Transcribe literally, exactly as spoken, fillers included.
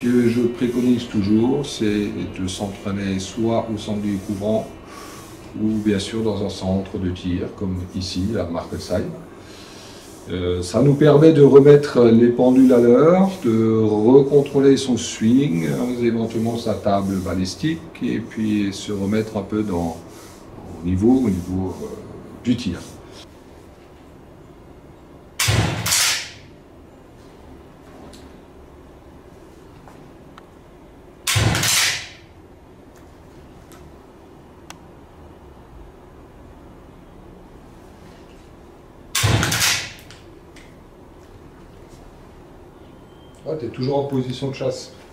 que je préconise toujours, c'est de s'entraîner soit au centre du couvrant ou bien sûr dans un centre de tir, comme ici, à Markelsheim. Euh, ça nous permet de remettre les pendules à l'heure, de recontrôler son swing, hein, éventuellement sa table balistique, et puis se remettre un peu dans, au niveau, au niveau euh, du tir. Ah, tu es toujours en position de chasse.